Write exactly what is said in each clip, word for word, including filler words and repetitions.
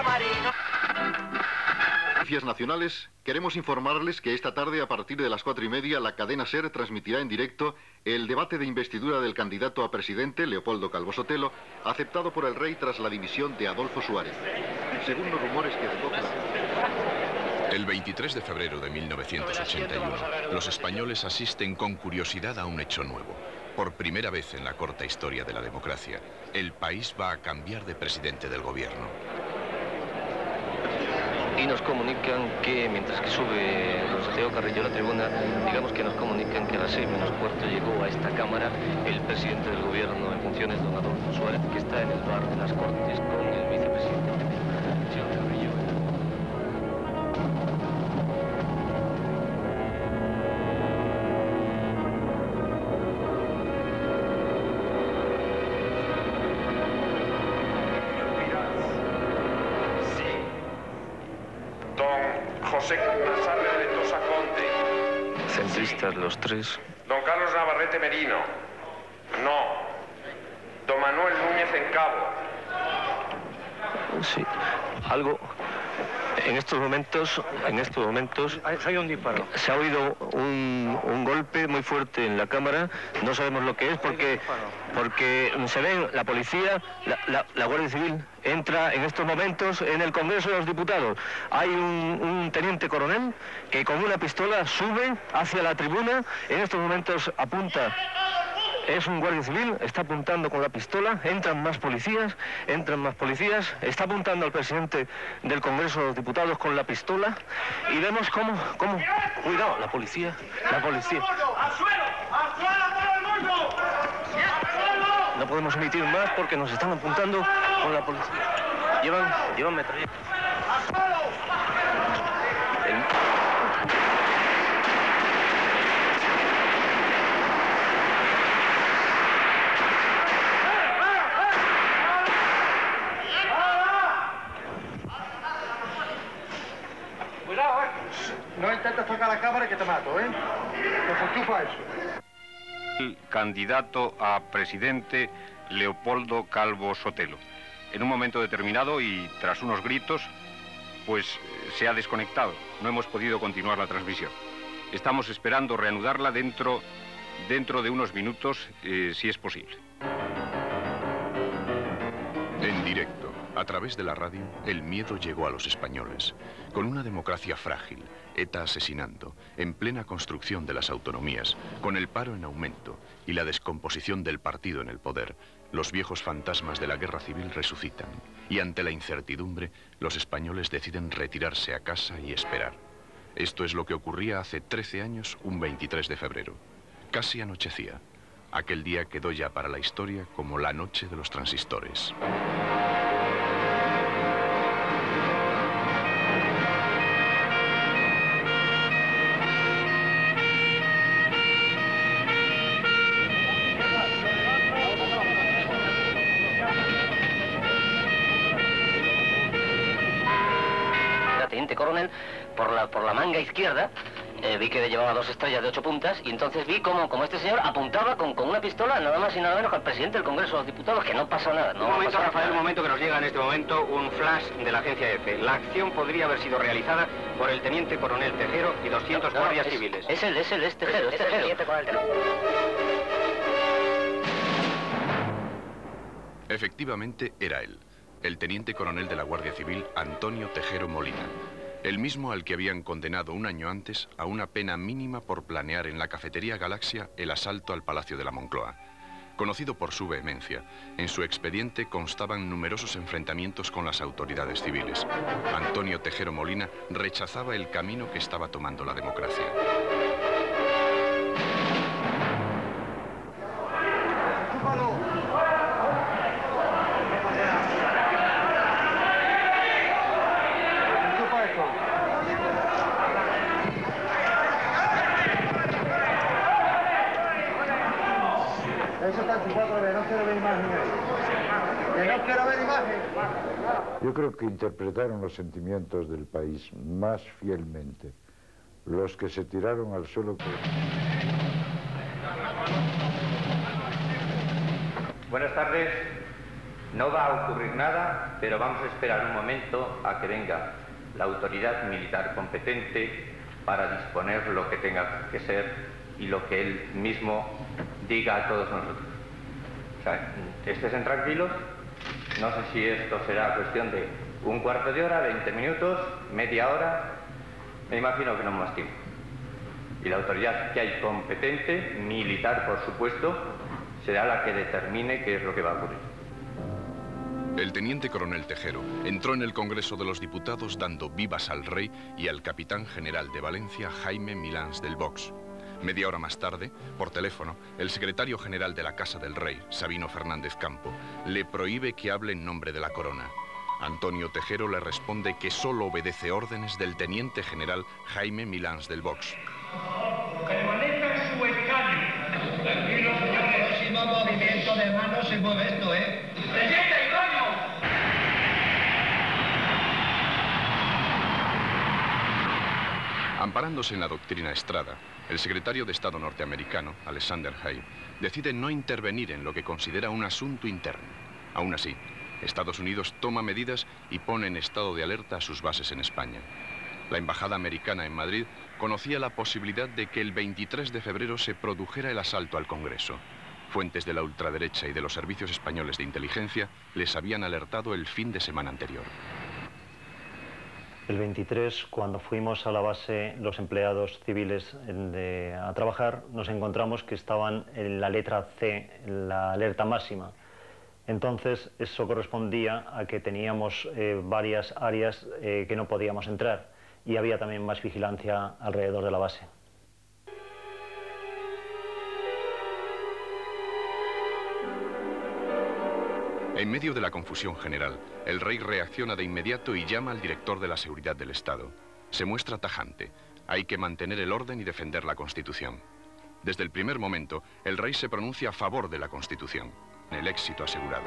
marino. Noticias nacionales, queremos informarles que esta tarde a partir de las cuatro y media la cadena SER transmitirá en directo el debate de investidura del candidato a presidente, Leopoldo Calvo Sotelo, aceptado por el rey tras la dimisión de Adolfo Suárez. Según los rumores que recoge... El veintitrés de febrero de mil novecientos ochenta y uno, los españoles asisten con curiosidad a un hecho nuevo. Por primera vez en la corta historia de la democracia, el país va a cambiar de presidente del gobierno. Y nos comunican que, mientras que sube don Santiago Carrillo a la tribuna, digamos que nos comunican que a las seis menos cuarto llegó a esta Cámara el presidente del gobierno en funciones, don Adolfo Suárez, que está en el bar de las Cortes con el vicepresidente, señor Carrillo. José Navarrete de Tosa Conde. Centristas los tres. Don Carlos Navarrete Merino. No. Don Manuel Núñez en Cabo. Sí. Algo. En estos momentos, en estos momentos... Hay un disparo. Se ha oído un, un golpe muy fuerte en la cámara. No sabemos lo que es porque... Porque se ve la policía, la, la, la Guardia Civil entra en estos momentos en el Congreso de los Diputados. Hay un, un teniente coronel que con una pistola sube hacia la tribuna. En estos momentos apunta... Es un guardia civil, está apuntando con la pistola, entran más policías, entran más policías, está apuntando al presidente del Congreso de los Diputados con la pistola y vemos cómo, cómo, cuidado, la policía, la policía. ¡Al suelo! ¡Al suelo todo el mundo! No podemos emitir más porque nos están apuntando con la policía. Llevan, llevan metralla. ¡Al suelo! El... No intentes tocar la cámara que te mato, ¿eh? Pues enchufa eso. El candidato a presidente Leopoldo Calvo Sotelo. En un momento determinado y tras unos gritos, pues se ha desconectado. No hemos podido continuar la transmisión. Estamos esperando reanudarla dentro, dentro de unos minutos, eh, si es posible. En directo, a través de la radio, el miedo llegó a los españoles. Con una democracia frágil, ETA asesinando, en plena construcción de las autonomías, con el paro en aumento y la descomposición del partido en el poder, los viejos fantasmas de la guerra civil resucitan. Y ante la incertidumbre, los españoles deciden retirarse a casa y esperar. Esto es lo que ocurría hace trece años, un veintitrés de febrero. Casi anochecía. Aquel día quedó ya para la historia como la noche de los transistores. Teniente coronel, por la, por la manga izquierda, eh, vi que llevaba dos estrellas de ocho puntas y entonces vi como, como este señor apuntaba con, con una pistola nada más y nada menos que al presidente del Congreso de los Diputados, que no pasa nada. No un momento, Rafael, nada. un momento que nos llega en este momento un flash de la agencia EFE. La acción podría haber sido realizada por el teniente coronel Tejero y doscientos no, no, guardias es, civiles. Es el, es el, es Tejero, es, es Tejero. El teniente coronel Tejero. Efectivamente, era él, el teniente coronel de la Guardia Civil, Antonio Tejero Molina. El mismo al que habían condenado un año antes a una pena mínima por planear en la cafetería Galaxia el asalto al Palacio de la Moncloa. Conocido por su vehemencia, en su expediente constaban numerosos enfrentamientos con las autoridades civiles. Antonio Tejero Molina rechazaba el camino que estaba tomando la democracia. Yo creo que interpretaron los sentimientos del país más fielmente los que se tiraron al suelo. Que... Buenas tardes. No va a ocurrir nada, pero vamos a esperar un momento a que venga la autoridad militar competente para disponer lo que tenga que ser y lo que él mismo diga a todos nosotros. O sea, estén tranquilos, no sé si esto será cuestión de un cuarto de hora, veinte minutos, media hora, me imagino que no más tiempo. Y la autoridad que hay competente, militar por supuesto, será la que determine qué es lo que va a ocurrir. El teniente coronel Tejero entró en el Congreso de los Diputados dando vivas al rey y al capitán general de Valencia, Jaime Milans del Box. Media hora más tarde, por teléfono, el secretario general de la Casa del Rey, Sabino Fernández Campo, le prohíbe que hable en nombre de la corona. Antonio Tejero le responde que solo obedece órdenes del teniente general Jaime Milans del Box. Permanezca en su escaño. Tranquilo, señores. El próximo movimiento de manos se mueve esto, ¿eh? ¡Presidente, coño! Amparándose en la doctrina Estrada, el secretario de Estado norteamericano, Alexander Hay, decide no intervenir en lo que considera un asunto interno. Aún así, Estados Unidos toma medidas y pone en estado de alerta a sus bases en España. La embajada americana en Madrid conocía la posibilidad de que el veintitrés de febrero se produjera el asalto al Congreso. Fuentes de la ultraderecha y de los servicios españoles de inteligencia les habían alertado el fin de semana anterior. El veintitrés, cuando fuimos a la base los empleados civiles de, a trabajar, nos encontramos que estaban en la letra C, en la alerta máxima. Entonces, eso correspondía a que teníamos eh, varias áreas eh, que no podíamos entrar y había también más vigilancia alrededor de la base. En medio de la confusión general, el rey reacciona de inmediato y llama al director de la seguridad del Estado. Se muestra tajante. Hay que mantener el orden y defender la Constitución. Desde el primer momento, el rey se pronuncia a favor de la Constitución. El éxito asegurado.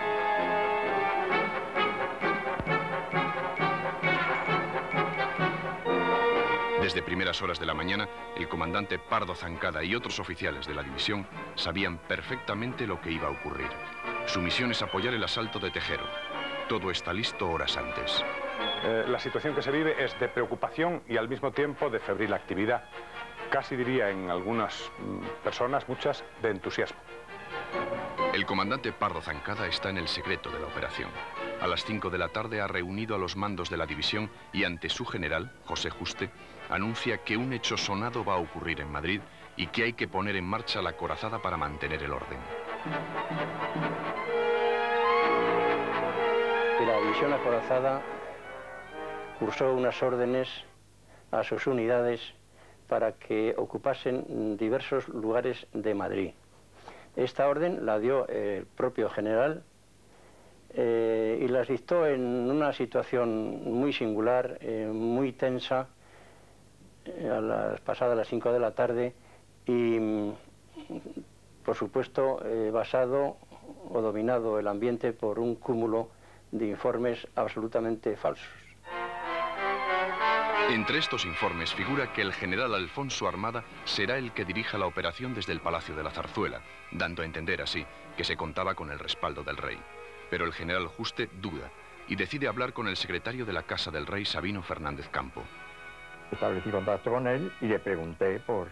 Desde primeras horas de la mañana, el comandante Pardo Zancada y otros oficiales de la división sabían perfectamente lo que iba a ocurrir. Su misión es apoyar el asalto de Tejero. Todo está listo horas antes. Eh, la situación que se vive es de preocupación y al mismo tiempo de febril actividad. Casi diría en algunas mm, personas, muchas, de entusiasmo. El comandante Pardo Zancada está en el secreto de la operación. A las cinco de la tarde ha reunido a los mandos de la división y ante su general, José Juste, anuncia que un hecho sonado va a ocurrir en Madrid y que hay que poner en marcha la corazada para mantener el orden. La división acorazada cursó unas órdenes a sus unidades para que ocupasen diversos lugares de Madrid. Esta orden la dio el propio general eh, y las dictó en una situación muy singular, eh, muy tensa, eh, a las pasadas las cinco de la tarde y, por supuesto, eh, basado o dominado el ambiente por un cúmulo de informes absolutamente falsos. Entre estos informes figura que el general Alfonso Armada será el que dirija la operación desde el Palacio de la Zarzuela, dando a entender así que se contaba con el respaldo del rey. Pero el general Juste duda y decide hablar con el secretario de la Casa del Rey, Sabino Fernández Campo. Establecí contacto con él y le pregunté por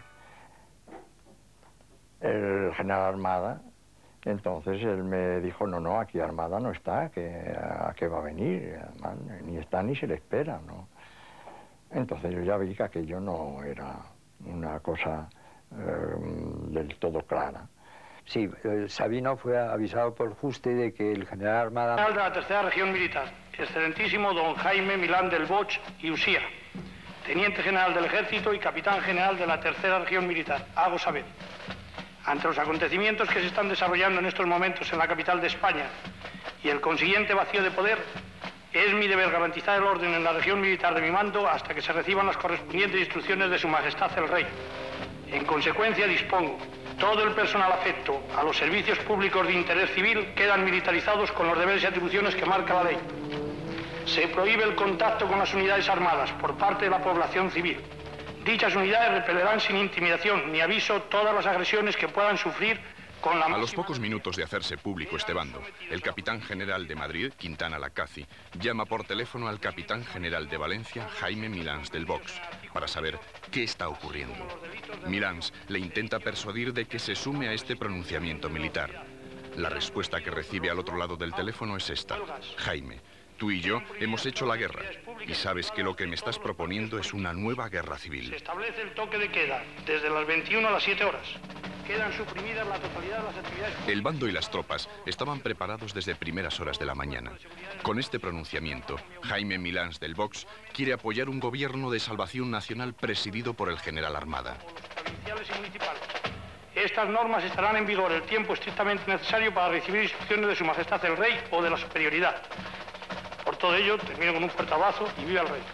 el general Armada. Entonces él me dijo, no, no, aquí Armada no está, que a qué va a venir, ni está ni se le espera, ¿no? Entonces yo ya vi que aquello no era una cosa eh, del todo clara. Sí, el Sabino fue avisado por Juste de que el general Armada... General de la Tercera Región Militar, excelentísimo don Jaime Milán del Boch y Usía, teniente general del Ejército y capitán general de la Tercera Región Militar, hago saber. Ante los acontecimientos que se están desarrollando en estos momentos en la capital de España y el consiguiente vacío de poder, es mi deber garantizar el orden en la región militar de mi mando hasta que se reciban las correspondientes instrucciones de Su Majestad el Rey. En consecuencia, dispongo, todo el personal afecto a los servicios públicos de interés civil quedan militarizados con los deberes y atribuciones que marca la ley. Se prohíbe el contacto con las unidades armadas por parte de la población civil. Dichas unidades repelerán sin intimidación ni aviso todas las agresiones que puedan sufrir Con la A los pocos minutos de hacerse público este bando, el capitán general de Madrid, Quintana Lacaci, llama por teléfono al capitán general de Valencia, Jaime Milans del Vox, para saber qué está ocurriendo. Milans le intenta persuadir de que se sume a este pronunciamiento militar. La respuesta que recibe al otro lado del teléfono es esta: Jaime, tú y yo hemos hecho la guerra y sabes que lo que me estás proponiendo es una nueva guerra civil. Se establece el toque de queda desde las veintiuna a las siete horas. Quedan suprimidas la totalidad de las actividades. El bando y las tropas estaban preparados desde primeras horas de la mañana. Con este pronunciamiento, Jaime Milans del Vox quiere apoyar un gobierno de salvación nacional presidido por el general Armada. Provinciales y municipales. Estas normas estarán en vigor el tiempo estrictamente necesario para recibir instrucciones de Su Majestad el Rey o de la superioridad. Por todo ello, termino con un fuerte abrazo y viva el Rey.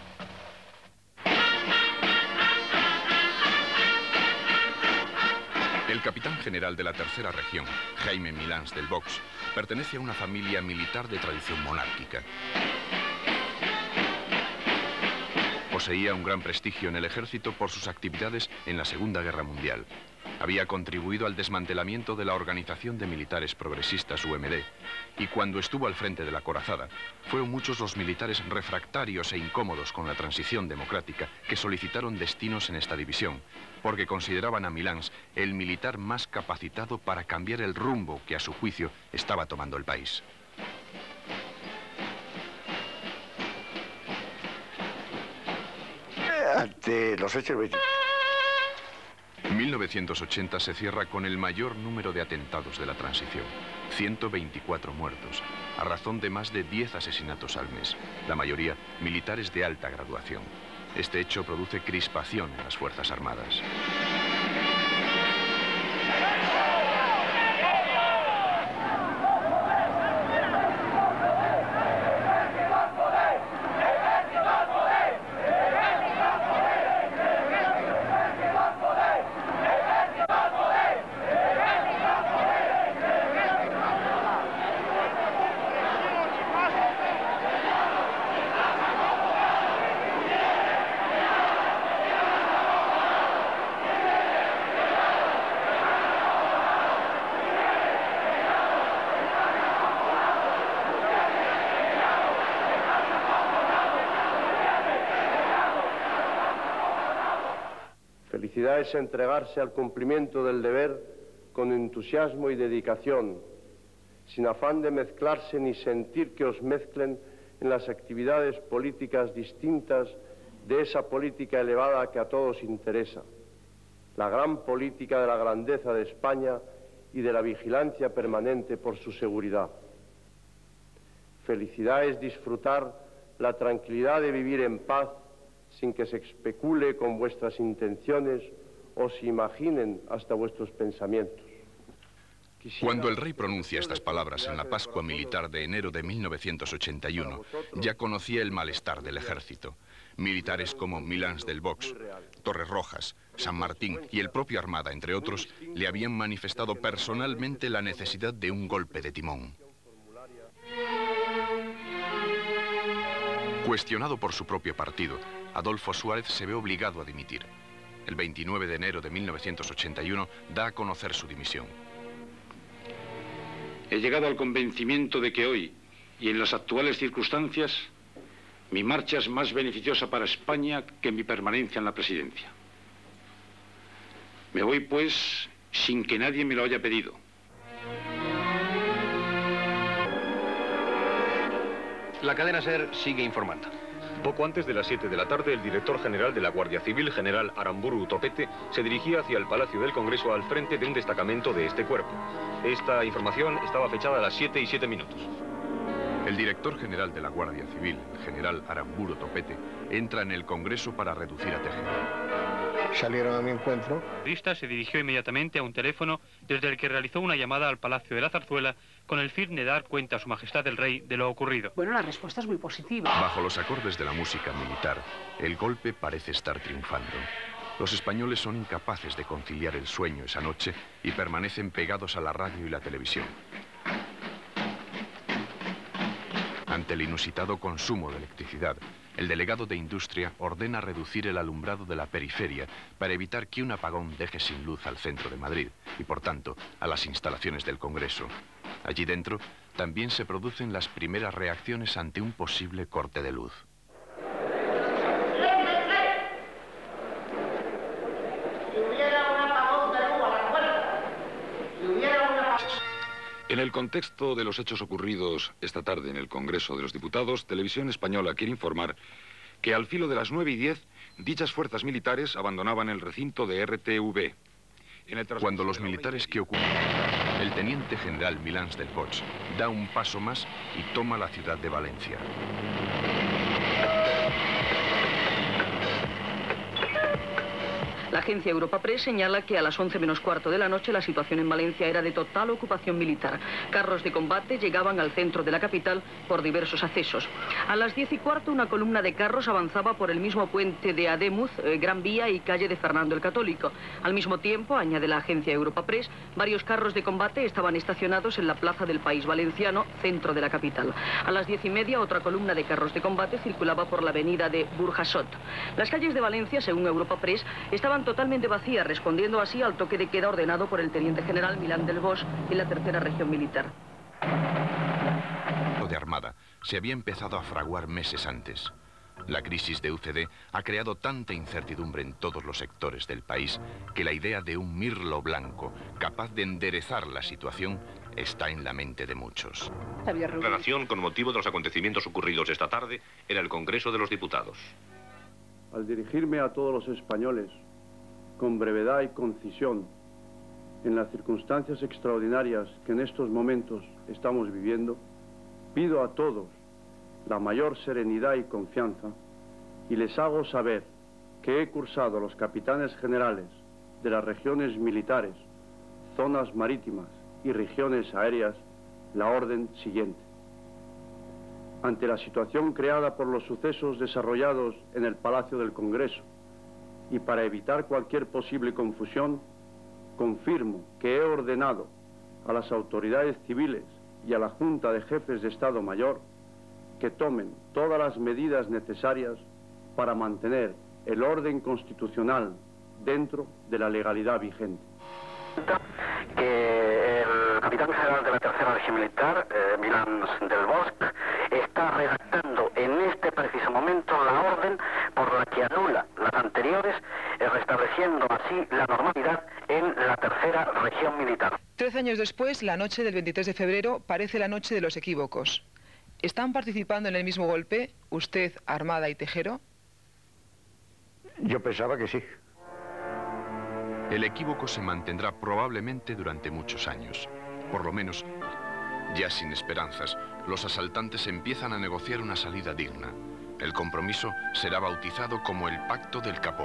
El capitán general de la tercera región, Jaime Milans del Vox, pertenece a una familia militar de tradición monárquica. Poseía un gran prestigio en el ejército por sus actividades en la Segunda Guerra Mundial. Había contribuido al desmantelamiento de la Organización de Militares Progresistas U M D, y cuando estuvo al frente de la corazada, fueron muchos los militares refractarios e incómodos con la transición democrática que solicitaron destinos en esta división, porque consideraban a Milans el militar más capacitado para cambiar el rumbo que a su juicio estaba tomando el país. Ante los hechos... mil novecientos ochenta se cierra con el mayor número de atentados de la transición, ciento veinticuatro muertos, a razón de más de diez asesinatos al mes, la mayoría militares de alta graduación. Este hecho produce crispación en las Fuerzas Armadas. Felicidad es entregarse al cumplimiento del deber con entusiasmo y dedicación, sin afán de mezclarse ni sentir que os mezclen en las actividades políticas distintas de esa política elevada que a todos interesa, la gran política de la grandeza de España y de la vigilancia permanente por su seguridad. Felicidad es disfrutar la tranquilidad de vivir en paz sin que se especule con vuestras intenciones o se imaginen hasta vuestros pensamientos. Cuando el rey pronuncia estas palabras en la Pascua Militar de enero de mil novecientos ochenta y uno, ya conocía el malestar del ejército. Militares como Milans del Vox, Torres Rojas, San Martín y el propio Armada, entre otros, le habían manifestado personalmente la necesidad de un golpe de timón. Cuestionado por su propio partido, Adolfo Suárez se ve obligado a dimitir. El veintinueve de enero de mil novecientos ochenta y uno da a conocer su dimisión. He llegado al convencimiento de que hoy, y en las actuales circunstancias, mi marcha es más beneficiosa para España que mi permanencia en la presidencia. Me voy, pues, sin que nadie me lo haya pedido. La cadena SER sigue informando. Poco antes de las siete de la tarde, el director general de la Guardia Civil, general Aramburu Topete, se dirigía hacia el Palacio del Congreso al frente de un destacamento de este cuerpo. Esta información estaba fechada a las siete y siete minutos. El director general de la Guardia Civil, el general Aramburu Topete, entra en el Congreso para reducir a Tejeda. Salieron a mi encuentro. El periodista se dirigió inmediatamente a un teléfono desde el que realizó una llamada al Palacio de la Zarzuela con el fin de dar cuenta a Su Majestad el Rey de lo ocurrido. Bueno, la respuesta es muy positiva. Bajo los acordes de la música militar, el golpe parece estar triunfando. Los españoles son incapaces de conciliar el sueño esa noche y permanecen pegados a la radio y la televisión. Ante el inusitado consumo de electricidad, el delegado de Industria ordena reducir el alumbrado de la periferia para evitar que un apagón deje sin luz al centro de Madrid y, por tanto, a las instalaciones del Congreso. Allí dentro también se producen las primeras reacciones ante un posible corte de luz. En el contexto de los hechos ocurridos esta tarde en el Congreso de los Diputados, Televisión Española quiere informar que al filo de las nueve y diez, dichas fuerzas militares abandonaban el recinto de R T V. En el Cuando los militares que ocupan, el teniente general Milans del Bosch da un paso más y toma la ciudad de Valencia. La agencia Europa Press señala que a las once menos cuarto de la noche la situación en Valencia era de total ocupación militar. Carros de combate llegaban al centro de la capital por diversos accesos. A las diez y cuarto una columna de carros avanzaba por el mismo puente de Ademuz, eh, Gran Vía y calle de Fernando el Católico. Al mismo tiempo, añade la agencia Europa Press, varios carros de combate estaban estacionados en la plaza del País Valenciano, centro de la capital. A las diez y media otra columna de carros de combate circulaba por la avenida de Burjasot. Las calles de Valencia, según Europa Press, estaban totalmente vacía, respondiendo así al toque de queda ordenado por el teniente general Milán del Bosch en la tercera región militar. De Armada se había empezado a fraguar meses antes. La crisis de U C D ha creado tanta incertidumbre en todos los sectores del país que la idea de un mirlo blanco capaz de enderezar la situación está en la mente de muchos. La declaración con motivo de los acontecimientos ocurridos esta tarde en el Congreso de los Diputados. Al dirigirme a todos los españoles, con brevedad y concisión, en las circunstancias extraordinarias que en estos momentos estamos viviendo, pido a todos la mayor serenidad y confianza y les hago saber que he cursado a los capitanes generales de las regiones militares, zonas marítimas y regiones aéreas la orden siguiente. Ante la situación creada por los sucesos desarrollados en el Palacio del Congreso, y para evitar cualquier posible confusión, confirmo que he ordenado a las autoridades civiles y a la Junta de Jefes de Estado Mayor que tomen todas las medidas necesarias para mantener el orden constitucional dentro de la legalidad vigente. Que el capitán general de la tercera región militar, eh, Milans del Bosch, está redactando en este preciso momento la orden por la que anula las anteriores, eh, restableciendo así la normalidad en la tercera región militar. Trece años después, la noche del veintitrés de febrero parece la noche de los equívocos. ¿Están participando en el mismo golpe usted, Armada y Tejero? Yo pensaba que sí. El equívoco se mantendrá probablemente durante muchos años. Por lo menos, ya sin esperanzas, los asaltantes empiezan a negociar una salida digna. El compromiso será bautizado como el Pacto del Capó.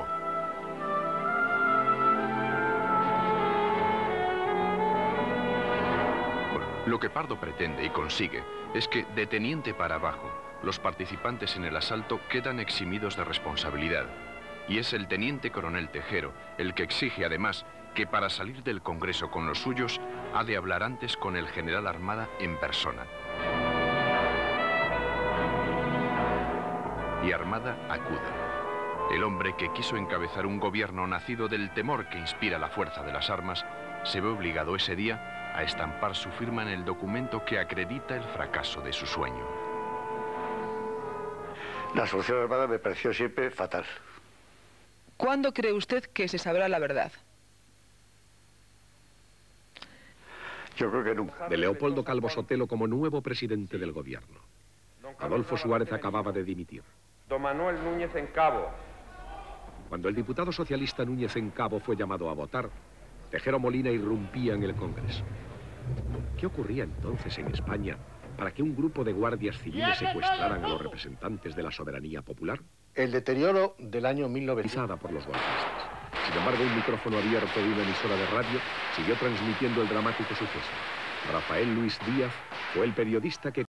Lo que Pardo pretende y consigue es que, de teniente para abajo, los participantes en el asalto quedan eximidos de responsabilidad. Y es el teniente coronel Tejero el que exige además que para salir del Congreso con los suyos ha de hablar antes con el general Armada en persona. Y Armada acude. El hombre que quiso encabezar un gobierno nacido del temor que inspira la fuerza de las armas se ve obligado ese día a estampar su firma en el documento que acredita el fracaso de su sueño. La solución armada me pareció siempre fatal. ¿Cuándo cree usted que se sabrá la verdad? Yo creo que nunca. De Leopoldo Calvo Sotelo como nuevo presidente del gobierno. Adolfo Suárez acababa de dimitir. Don Manuel Núñez Encabo. Cuando el diputado socialista Núñez Encabo fue llamado a votar, Tejero Molina irrumpía en el Congreso. ¿Qué ocurría entonces en España para que un grupo de guardias civiles secuestraran a los representantes de la soberanía popular? El deterioro del año mil novecientos... por los golpistas. Sin embargo, un micrófono abierto de una emisora de radio siguió transmitiendo el dramático suceso. Rafael Luis Díaz fue el periodista que